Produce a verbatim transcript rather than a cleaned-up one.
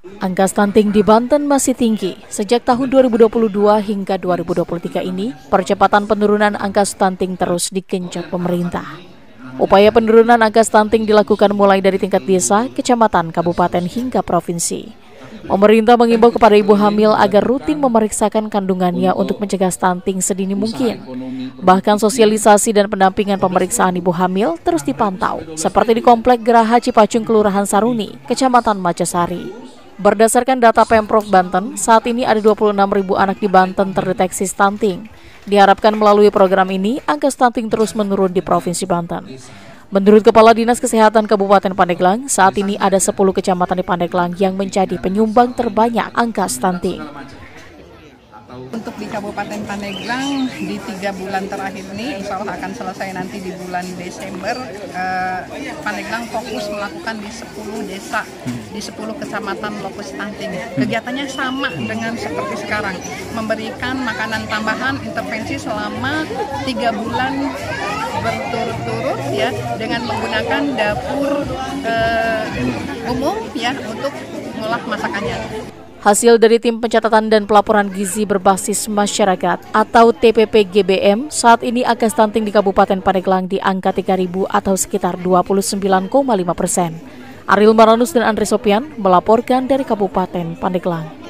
Angka stunting di Banten masih tinggi. Sejak tahun dua ribu dua puluh dua hingga dua ribu dua puluh tiga ini, percepatan penurunan angka stunting terus digenjot pemerintah. Upaya penurunan angka stunting dilakukan mulai dari tingkat desa, kecamatan, kabupaten, hingga provinsi. Pemerintah mengimbau kepada ibu hamil agar rutin memeriksakan kandungannya untuk mencegah stunting sedini mungkin. Bahkan sosialisasi dan pendampingan pemeriksaan ibu hamil terus dipantau, seperti di Komplek Geraha Cipacung, Kelurahan Saruni, Kecamatan Macasari. Berdasarkan data Pemprov Banten, saat ini ada dua puluh enam ribu anak di Banten terdeteksi stunting. Diharapkan melalui program ini, angka stunting terus menurun di Provinsi Banten. Menurut Kepala Dinas Kesehatan Kabupaten Pandeglang, saat ini ada sepuluh kecamatan di Pandeglang yang menjadi penyumbang terbanyak angka stunting. Untuk di Kabupaten Pandeglang, di tiga bulan terakhir ini, insya Allah akan selesai nanti di bulan Desember, eh, Pandeglang fokus melakukan di sepuluh desa, di sepuluh kecamatan lokus stunting. Kegiatannya sama dengan seperti sekarang, memberikan makanan tambahan intervensi selama tiga bulan berturut-turut ya, dengan menggunakan dapur eh, umum ya untuk mengolah masakannya. Hasil dari Tim Pencatatan dan Pelaporan Gizi Berbasis Masyarakat atau T P P G B M, saat ini angka stunting di Kabupaten Pandeglang di angka tiga ribu atau sekitar dua puluh sembilan koma lima persen. Ariel Maranus dan Andre Sopian melaporkan dari Kabupaten Pandeglang.